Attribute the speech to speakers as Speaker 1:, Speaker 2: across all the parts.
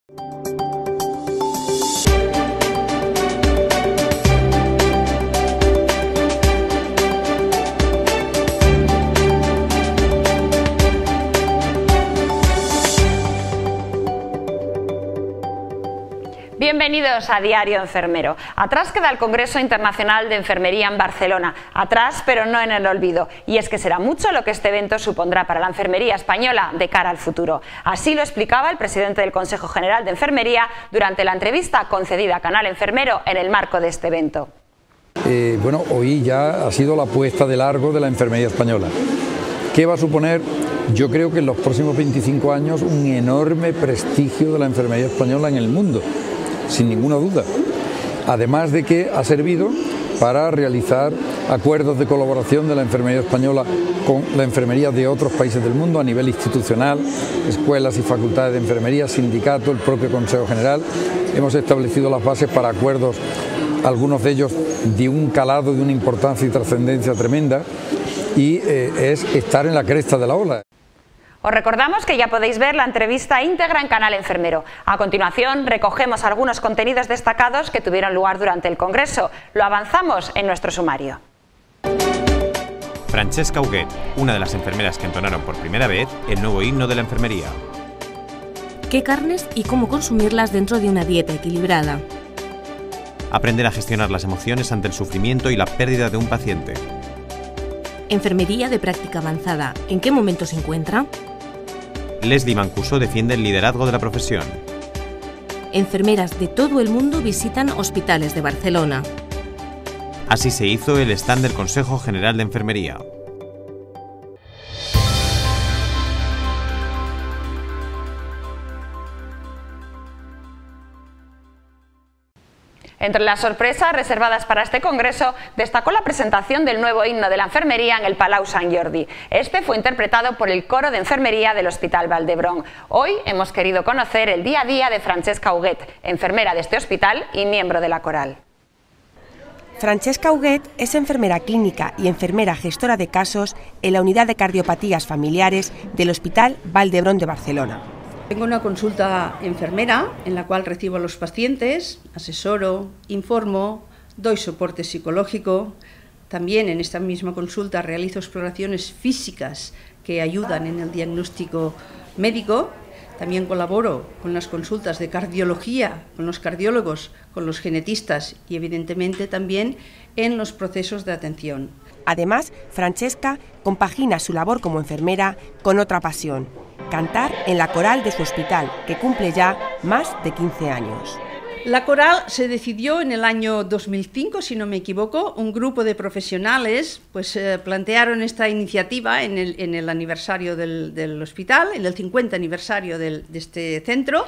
Speaker 1: Bienvenidos a Diario Enfermero. Atrás queda el Congreso Internacional de Enfermería en Barcelona. Atrás, pero no en el olvido. Y es que será mucho lo que este evento supondrá para la enfermería española de cara al futuro. Así lo explicaba el presidente del Consejo General de Enfermería durante la entrevista concedida a Canal Enfermero en el marco de este evento.
Speaker 2: Bueno, hoy ya ha sido la puesta de largo de la enfermería española. ¿Qué va a suponer? Yo creo que en los próximos 25 años un enorme prestigio de la enfermería española en el mundo, sin ninguna duda. Además de que ha servido para realizar acuerdos de colaboración de la enfermería española con la enfermería de otros países del mundo a nivel institucional, escuelas y facultades de enfermería, sindicatos, el propio Consejo General. Hemos establecido las bases para acuerdos, algunos de ellos de un calado, de una importancia y trascendencia tremenda, y es estar en la cresta de la ola.
Speaker 1: Os recordamos que ya podéis ver la entrevista íntegra en Canal Enfermero. A continuación recogemos algunos contenidos destacados que tuvieron lugar durante el Congreso. Lo avanzamos en nuestro sumario.
Speaker 3: Francesca Huguet, una de las enfermeras que entonaron por primera vez el nuevo himno de la enfermería.
Speaker 4: ¿Qué carnes y cómo consumirlas dentro de una dieta equilibrada?
Speaker 3: Aprender a gestionar las emociones ante el sufrimiento y la pérdida de un paciente.
Speaker 4: Enfermería de práctica avanzada, ¿en qué momento se encuentra?
Speaker 3: Leslie Mancuso defiende el liderazgo de la profesión.
Speaker 4: Enfermeras de todo el mundo visitan hospitales de Barcelona.
Speaker 3: Así se hizo el stand del Consejo General de Enfermería.
Speaker 1: Entre las sorpresas reservadas para este congreso destacó la presentación del nuevo himno de la enfermería en el Palau Sant Jordi. Este fue interpretado por el coro de enfermería del Hospital Vall d'Hebron. Hoy hemos querido conocer el día a día de Francesca Huguet, enfermera de este hospital y miembro de la coral.
Speaker 5: Francesca Huguet es enfermera clínica y enfermera gestora de casos en la unidad de cardiopatías familiares del Hospital Vall d'Hebron de Barcelona.
Speaker 6: Tengo una consulta enfermera en la cual recibo a los pacientes, asesoro, informo, doy soporte psicológico. También en esta misma consulta realizo exploraciones físicas que ayudan en el diagnóstico médico. También colaboro con las consultas de cardiología, con los cardiólogos, con los genetistas y evidentemente también en los procesos de atención.
Speaker 5: Además, Francesca compagina su labor como enfermera con otra pasión: cantar en la coral de su hospital, que cumple ya más de 15 años.
Speaker 6: La coral se decidió en el año 2005, si no me equivoco. Un grupo de profesionales plantearon esta iniciativa en el aniversario del hospital, en el 50 aniversario de este centro,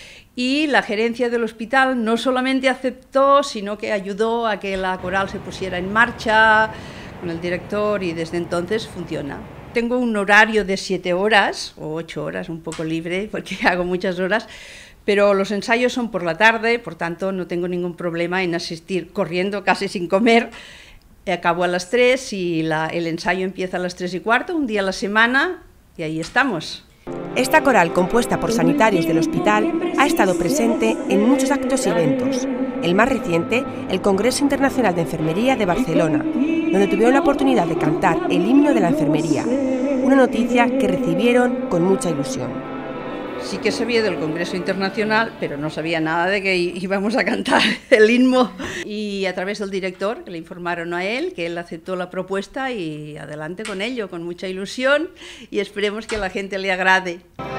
Speaker 6: y la gerencia del hospital no solamente aceptó, sino que ayudó a que la coral se pusiera en marcha con el director, y desde entonces funciona. Tengo un horario de 7 horas o 8 horas, un poco libre porque hago muchas horas, pero los ensayos son por la tarde, por tanto no tengo ningún problema en asistir corriendo, casi sin comer. Acabo a las 3 y el ensayo empieza a las 3:15, un día a la semana, y ahí estamos.
Speaker 5: Esta coral, compuesta por sanitarios del hospital, ha estado presente en muchos actos y eventos. El más reciente, el Congreso Internacional de Enfermería de Barcelona, donde tuvieron la oportunidad de cantar el himno de la enfermería, una noticia que recibieron con mucha ilusión.
Speaker 6: Sí que sabía del Congreso Internacional, pero no sabía nada de que íbamos a cantar el himno. Y a través del director, que le informaron a él, que él aceptó la propuesta y adelante con ello, con mucha ilusión, y esperemos que a la gente le agrade.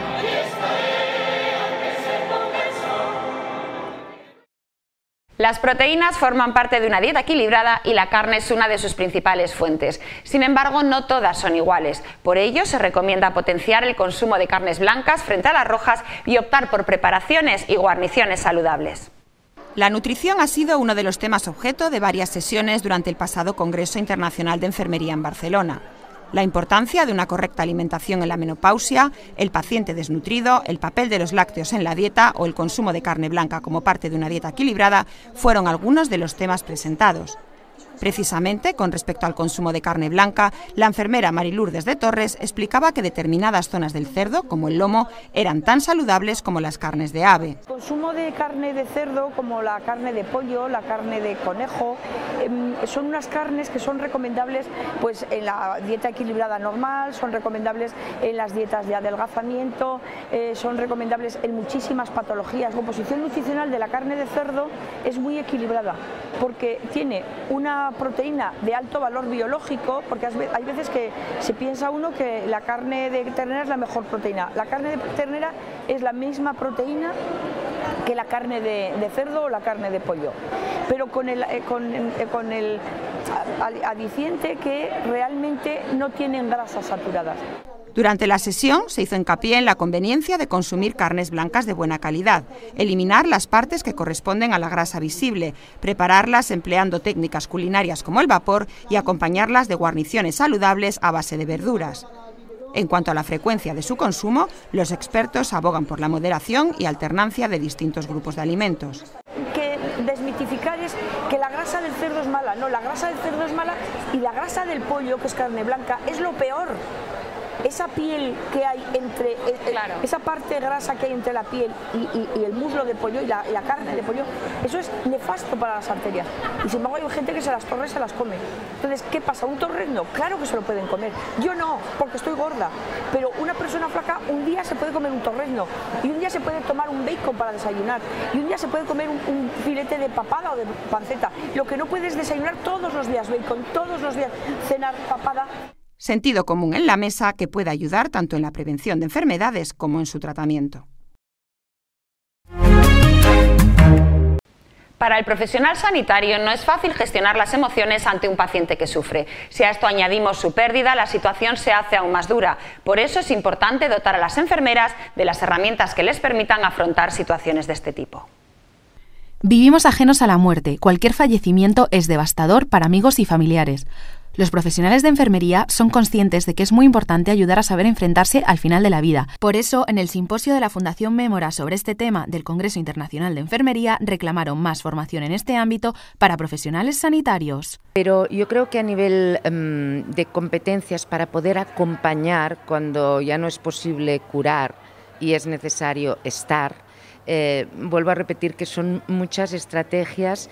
Speaker 1: Las proteínas forman parte de una dieta equilibrada y la carne es una de sus principales fuentes. Sin embargo, no todas son iguales. Por ello, se recomienda potenciar el consumo de carnes blancas frente a las rojas y optar por preparaciones y guarniciones saludables.
Speaker 7: La nutrición ha sido uno de los temas objeto de varias sesiones durante el pasado Congreso Internacional de Enfermería en Barcelona. La importancia de una correcta alimentación en la menopausia, el paciente desnutrido, el papel de los lácteos en la dieta o el consumo de carne blanca como parte de una dieta equilibrada fueron algunos de los temas presentados. Precisamente, con respecto al consumo de carne blanca, la enfermera Marilurdes de Torres explicaba que determinadas zonas del cerdo, como el lomo, eran tan saludables como las carnes de ave.
Speaker 8: El consumo de carne de cerdo, como la carne de pollo, la carne de conejo, son unas carnes que son recomendables pues, en la dieta equilibrada normal, son recomendables en las dietas de adelgazamiento, son recomendables en muchísimas patologías. La composición nutricional de la carne de cerdo es muy equilibrada porque tiene una proteína de alto valor biológico, porque hay veces que se piensa uno que la carne de ternera es la mejor proteína. La carne de ternera es la misma proteína que la carne de cerdo o la carne de pollo, pero con el adiciente que realmente no tienen grasas saturadas.
Speaker 7: Durante la sesión se hizo hincapié en la conveniencia de consumir carnes blancas de buena calidad, eliminar las partes que corresponden a la grasa visible, prepararlas empleando técnicas culinarias como el vapor y acompañarlas de guarniciones saludables a base de verduras. En cuanto a la frecuencia de su consumo, los expertos abogan por la moderación y alternancia de distintos grupos de alimentos.
Speaker 8: Que desmitificar es que la grasa del cerdo es mala, no, la grasa del cerdo es mala y la grasa del pollo, que es carne blanca, es lo peor. Esa piel que hay entre, esa parte grasa que hay entre la piel y el muslo de pollo y la carne de pollo, eso es nefasto para las arterias. Y sin embargo hay gente que se las torre y se las come. Entonces, ¿qué pasa? ¿Un torrezno? Claro que se lo pueden comer. Yo no, porque estoy gorda. Pero una persona flaca un día se puede comer un torrezno y un día se puede tomar un bacon para desayunar y un día se puede comer un filete de papada o de panceta. Lo que no puedes desayunar todos los días bacon, todos los días cenar papada.
Speaker 7: Sentido común en la mesa que puede ayudar tanto en la prevención de enfermedades como en su tratamiento.
Speaker 1: Para el profesional sanitario no es fácil gestionar las emociones ante un paciente que sufre. Si a esto añadimos su pérdida, la situación se hace aún más dura. Por eso es importante dotar a las enfermeras de las herramientas que les permitan afrontar situaciones de este tipo.
Speaker 9: Vivimos ajenos a la muerte. Cualquier fallecimiento es devastador para amigos y familiares. Los profesionales de enfermería son conscientes de que es muy importante ayudar a saber enfrentarse al final de la vida. Por eso, en el simposio de la Fundación Mémora sobre este tema del Congreso Internacional de Enfermería, reclamaron más formación en este ámbito para profesionales sanitarios.
Speaker 10: Pero yo creo que a nivel de competencias para poder acompañar cuando ya no es posible curar y es necesario estar, vuelvo a repetir que son muchas estrategias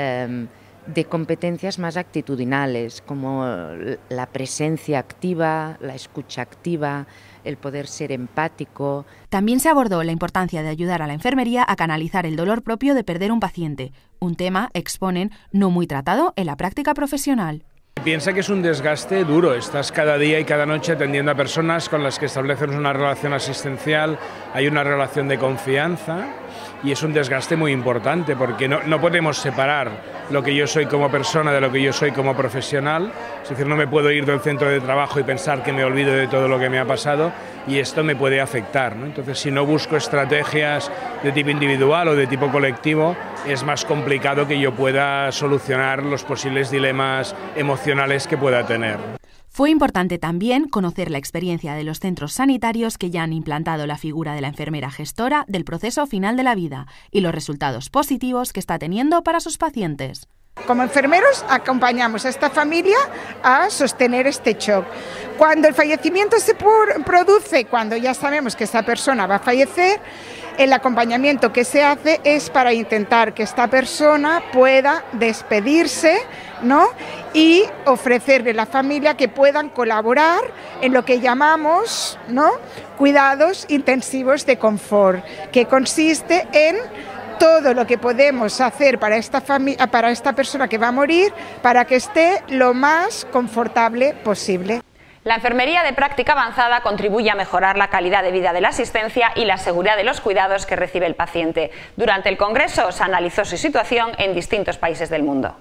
Speaker 10: de competencias más actitudinales, como la presencia activa, la escucha activa, el poder ser empático.
Speaker 9: También se abordó la importancia de ayudar a la enfermería a canalizar el dolor propio de perder un paciente, un tema, exponen, no muy tratado en la práctica profesional.
Speaker 11: Piensa que es un desgaste duro, estás cada día y cada noche atendiendo a personas con las que estableces una relación asistencial, hay una relación de confianza y es un desgaste muy importante porque no podemos separar lo que yo soy como persona de lo que yo soy como profesional, es decir, no me puedo ir del centro de trabajo y pensar que me olvido de todo lo que me ha pasado y esto me puede afectar, ¿no? Entonces, si no busco estrategias de tipo individual o de tipo colectivo, es más complicado que yo pueda solucionar los posibles dilemas emocionales que pueda tener.
Speaker 9: Fue importante también conocer la experiencia de los centros sanitarios que ya han implantado la figura de la enfermera gestora del proceso final de la vida y los resultados positivos que está teniendo para sus pacientes.
Speaker 12: Como enfermeros acompañamos a esta familia a sostener este shock. Cuando el fallecimiento se produce, cuando ya sabemos que esta persona va a fallecer, el acompañamiento que se hace es para intentar que esta persona pueda despedirse, ¿no? Y ofrecerle a la familia que puedan colaborar en lo que llamamos, ¿no?, cuidados intensivos de confort, que consiste en todo lo que podemos hacer para esta persona que va a morir, para que esté lo más confortable posible.
Speaker 1: La enfermería de práctica avanzada contribuye a mejorar la calidad de vida de la asistencia y la seguridad de los cuidados que recibe el paciente. Durante el Congreso se analizó su situación en distintos países del mundo.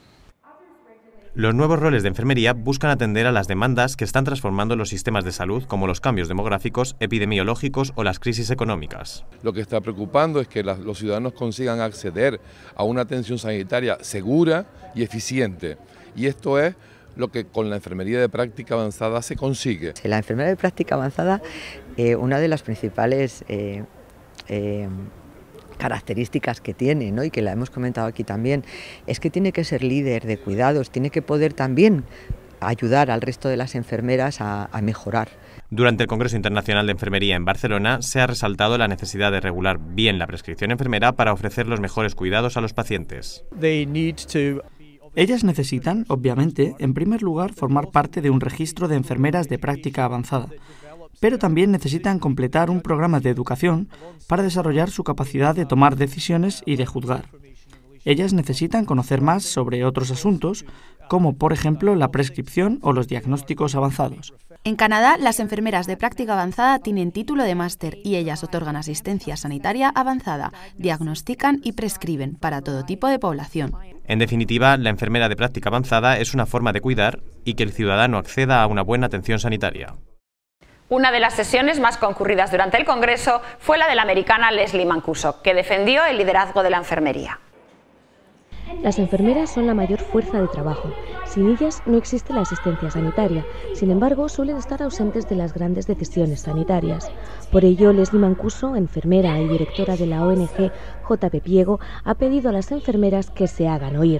Speaker 3: Los nuevos roles de enfermería buscan atender a las demandas que están transformando los sistemas de salud, como los cambios demográficos, epidemiológicos o las crisis económicas.
Speaker 13: Lo que está preocupando es que los ciudadanos consigan acceder a una atención sanitaria segura y eficiente. Y esto es lo que con la enfermería de práctica avanzada se consigue.
Speaker 14: La enfermería de práctica avanzada, una de las principales características que tiene, ¿no? Y que la hemos comentado aquí también, es que tiene que ser líder de cuidados, tiene que poder también ayudar al resto de las enfermeras a mejorar.
Speaker 3: Durante el Congreso Internacional de Enfermería en Barcelona se ha resaltado la necesidad de regular bien la prescripción enfermera para ofrecer los mejores cuidados a los pacientes.
Speaker 15: Ellas necesitan, obviamente, en primer lugar, formar parte de un registro de enfermeras de práctica avanzada, pero también necesitan completar un programa de educación para desarrollar su capacidad de tomar decisiones y de juzgar. Ellas necesitan conocer más sobre otros asuntos, como por ejemplo la prescripción o los diagnósticos avanzados.
Speaker 9: En Canadá, las enfermeras de práctica avanzada tienen título de máster y ellas otorgan asistencia sanitaria avanzada, diagnostican y prescriben para todo tipo de población.
Speaker 3: En definitiva, la enfermera de práctica avanzada es una forma de cuidar y que el ciudadano acceda a una buena atención sanitaria.
Speaker 1: Una de las sesiones más concurridas durante el Congreso fue la de la americana Leslie Mancuso, que defendió el liderazgo de la enfermería.
Speaker 16: Las enfermeras son la mayor fuerza de trabajo. Sin ellas no existe la asistencia sanitaria. Sin embargo, suelen estar ausentes de las grandes decisiones sanitarias. Por ello, Leslie Mancuso, enfermera y directora de la ONG JP Piego, ha pedido a las enfermeras que se hagan oír.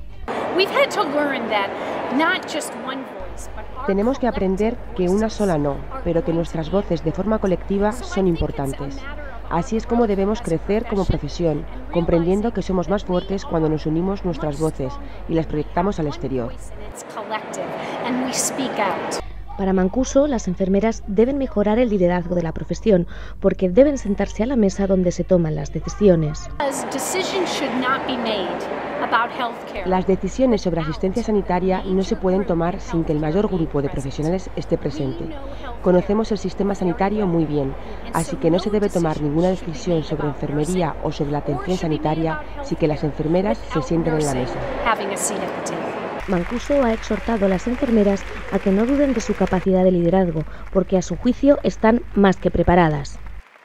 Speaker 17: Tenemos que aprender que una sola no, pero que nuestras voces de forma colectiva son importantes. Así es como debemos crecer como profesión, comprendiendo que somos más fuertes cuando nos unimos nuestras voces y las proyectamos al exterior.
Speaker 16: Para Mancuso, las enfermeras deben mejorar el liderazgo de la profesión, porque deben sentarse a la mesa donde se toman las decisiones.
Speaker 17: Las decisiones sobre asistencia sanitaria no se pueden tomar sin que el mayor grupo de profesionales esté presente. Conocemos el sistema sanitario muy bien, así que no se debe tomar ninguna decisión sobre enfermería o sobre la atención sanitaria sin que las enfermeras se sienten en la mesa.
Speaker 16: Mancuso ha exhortado a las enfermeras a que no duden de su capacidad de liderazgo, porque a su juicio están más que preparadas.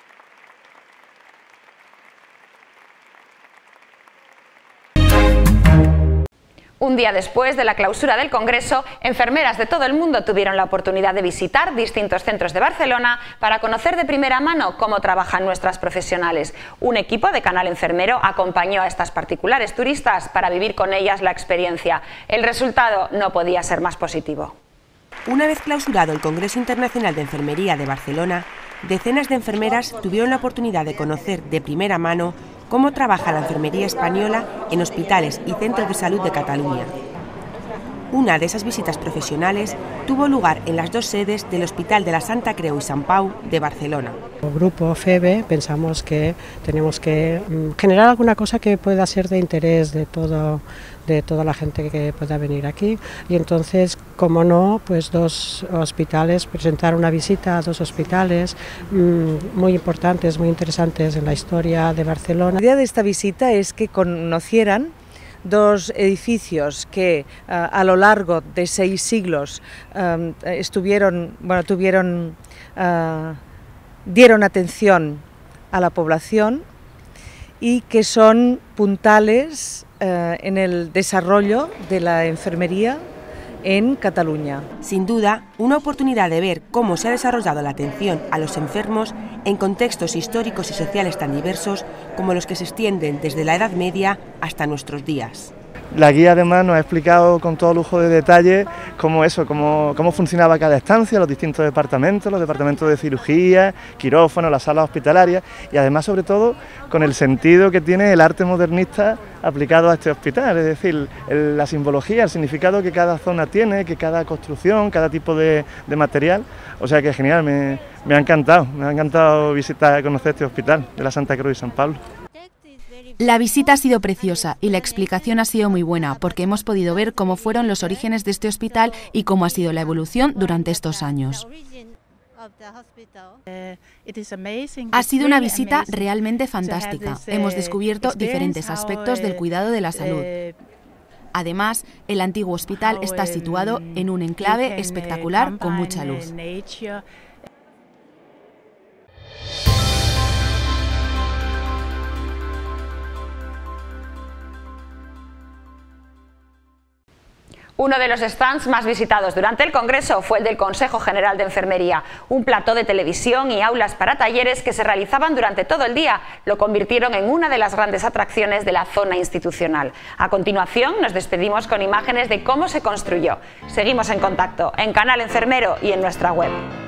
Speaker 1: Un día después de la clausura del Congreso, enfermeras de todo el mundo tuvieron la oportunidad de visitar distintos centros de Barcelona para conocer de primera mano cómo trabajan nuestras profesionales. Un equipo de Canal Enfermero acompañó a estas particulares turistas para vivir con ellas la experiencia. El resultado no podía ser más positivo.
Speaker 5: Una vez clausurado el Congreso Internacional de Enfermería de Barcelona, decenas de enfermeras tuvieron la oportunidad de conocer de primera mano cómo trabaja la enfermería española en hospitales y centros de salud de Cataluña. Una de esas visitas profesionales tuvo lugar en las dos sedes del Hospital de la Santa Creu i Sant Pau de Barcelona.
Speaker 18: Como grupo FEBE pensamos que tenemos que generar alguna cosa que pueda ser de interés de toda la gente que pueda venir aquí, y entonces, como no, pues dos hospitales, presentar una visita a dos hospitales muy importantes, muy interesantes en la historia de Barcelona.
Speaker 19: La idea de esta visita es que conocieran dos edificios que a lo largo de 6 siglos dieron atención a la población y que son puntales en el desarrollo de la enfermería en Cataluña.
Speaker 5: Sin duda, una oportunidad de ver cómo se ha desarrollado la atención a los enfermos en contextos históricos y sociales tan diversos como los que se extienden desde la Edad Media hasta nuestros días.
Speaker 20: La guía además nos ha explicado con todo lujo de detalle cómo funcionaba cada estancia, los distintos departamentos, los departamentos de cirugía, quirófano, las salas hospitalarias, y además sobre todo con el sentido que tiene el arte modernista aplicado a este hospital, es decir, la simbología, el significado que cada zona tiene, que cada construcción, cada tipo de material. O sea que genial, me ha encantado visitar, conocer este hospital de la Santa Creu i Sant Pau.
Speaker 9: La visita ha sido preciosa y la explicación ha sido muy buena, porque hemos podido ver cómo fueron los orígenes de este hospital y cómo ha sido la evolución durante estos años. Ha sido una visita realmente fantástica. Hemos descubierto diferentes aspectos del cuidado de la salud. Además, el antiguo hospital está situado en un enclave espectacular con mucha luz.
Speaker 1: Uno de los stands más visitados durante el Congreso fue el del Consejo General de Enfermería. Un plató de televisión y aulas para talleres que se realizaban durante todo el día lo convirtieron en una de las grandes atracciones de la zona institucional. A continuación nos despedimos con imágenes de cómo se construyó. Seguimos en contacto en Canal Enfermero y en nuestra web.